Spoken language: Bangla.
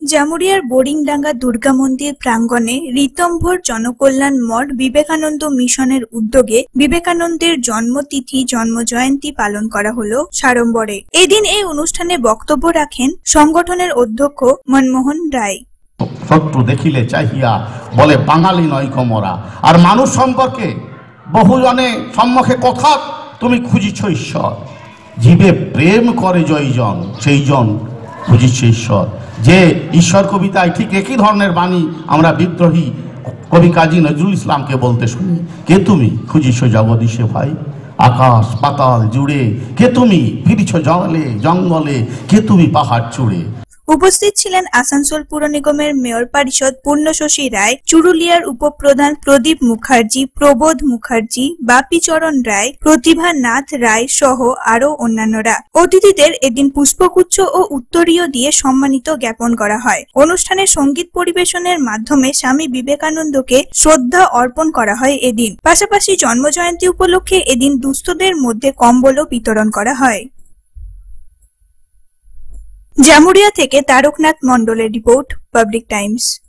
জামুরিয়ার বোরিংডাঙ্গা দুর্গা মন্দির প্রাঙ্গণে ঋতম্ভর জনকল্যাণ মঠ বিবেকানন্দ মিশনের উদ্যোগে বিবেকানন্দের জন্মতিথি জন্মজয়ন্তী পালন করা হলো সাড়ম্বরে। এদিন এই অনুষ্ঠানে বক্তব্য রাখেন সংগঠনের অধ্যক্ষ মনমোহন রায়। শত্রু দেখিলে চাহিয়া বলে বাঙালি নয় কমরা। আর মানুষ সম্পর্কে বহুজনে সম্মুখে কথা তুমি খুঁজিছ ঈশ্বর, জীবে প্রেম করে জয়জন সেইজন খুঁজিছে ঈশ্বর। যে ঈশ্বর কবিতায় ঠিক একই ধরনের বাণী আমরা বিদ্রোহী কবি কাজী নজরুল ইসলামকে বলতে শুনি। কে তুমি খুঁজিছ জগদীশে ভাই, আকাশ পাতাল জুড়ে কে তুমি, ফিরিছ জলে জঙ্গলে কে তুমি পাহাড় চূড়ে। উপস্থিত ছিলেন আসানসোল পুর নিগমের মেয়র পরিষদ পূর্ণশশী রায়, চুরুলিয়ার উপপ্রধান প্রদীপ মুখার্জি, প্রবোধ মুখার্জি, বাপিচরণ রায়, প্রতিভা নাথ রায় সহ আরো অন্যান্যরা। অতিথিদের এদিন পুষ্পগুচ্ছ ও উত্তরীয় দিয়ে সম্মানিত জ্ঞাপন করা হয়। অনুষ্ঠানে সঙ্গীত পরিবেশনের মাধ্যমে স্বামী বিবেকানন্দকে শ্রদ্ধা অর্পণ করা হয় এদিন। পাশাপাশি জন্মজয়ন্তী উপলক্ষে এদিন দুস্থদের মধ্যে কম্বলও বিতরণ করা হয়। জামুরিয়া থেকে তারকনাথ মন্ডলের রিপোর্ট, পাবলিক টাইমস।